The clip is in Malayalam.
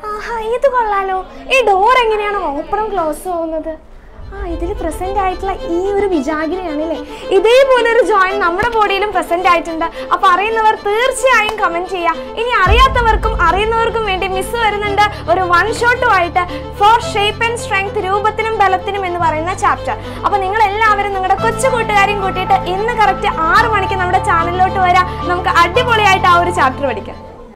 ആഹാ, ഇത് കൊള്ളാലോ. ഈ ഡോർ എങ്ങനെയാണ് ഓപ്പണും ക്ലോസും ആവുന്നത്? ഇതിൽ പ്രസന്റ് ആയിട്ടുള്ള ഈ ഒരു വിജാഗിരിയാണല്ലേ. ഇതേപോലെ ഒരു ജോയിന്റ് നമ്മുടെ ബോഡിയിലും പ്രസന്റ് ആയിട്ടുണ്ട്. അപ്പൊ അറിയുന്നവർ തീർച്ചയായും കമന്റ് ചെയ്യുക. ഇനി അറിയാത്തവർക്കും അറിയുന്നവർക്കും വേണ്ടി മിസ് വരുന്നുണ്ട് ഒരു വൺ ഷോട്ടുമായിട്ട് ഫോർ ഷേപ്പ് ആൻഡ് സ്ട്രെങ്ത്, രൂപത്തിനും ബലത്തിനും എന്ന് പറയുന്ന ചാപ്റ്റർ. അപ്പൊ നിങ്ങൾ എല്ലാവരും നിങ്ങളുടെ കൊച്ചു കൂട്ടുകാരെയും കൂട്ടിയിട്ട് ഇന്ന് കറക്റ്റ് 6 മണിക്ക് നമ്മുടെ ചാനലിലോട്ട് വരാം. നമുക്ക് അടിപൊളിയായിട്ട് ആ ഒരു ചാപ്റ്റർ പഠിക്കാം.